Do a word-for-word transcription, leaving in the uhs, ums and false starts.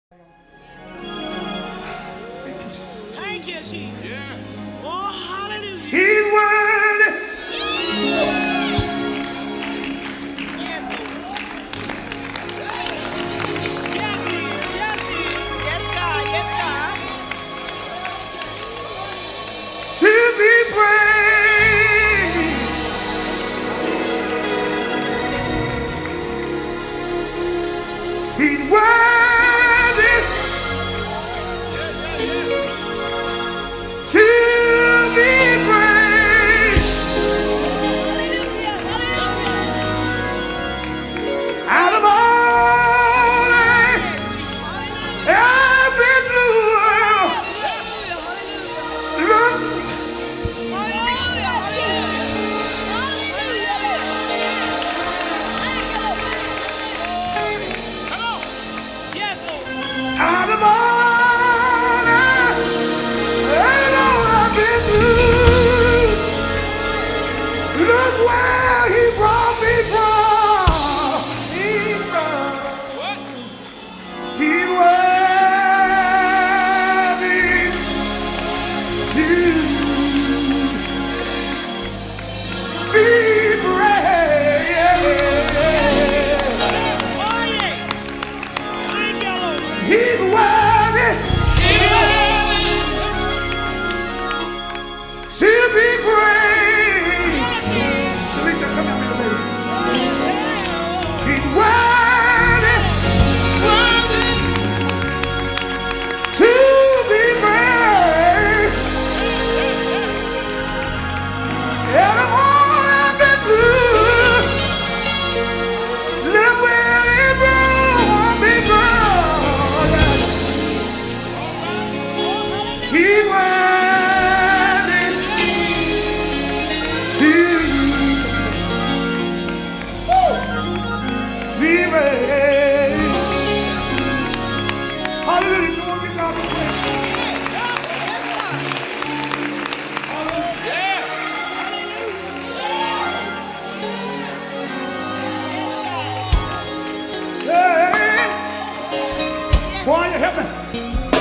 Thank you, Jesus. Yeah. Oh, hallelujah. He's worthy. Yes, he is. Yes, he is. Yes, he is. Yes, God. Yes, God. To be praised. He's worthy. To be praised. Out of all I've been through, look, Yes, Lord. out of all I've been through, look where he brought me from. He from. He worthy to be praised. Oh, yes. Thank you, Lord. He's worthy to be praised. Shalika, come here, little baby. He's worthy to be praised. Out of all I've been through, look where he brought me from. He's worthy to be praised. Hallelujah. Come on, give God some praise. Hey, boy, you help me.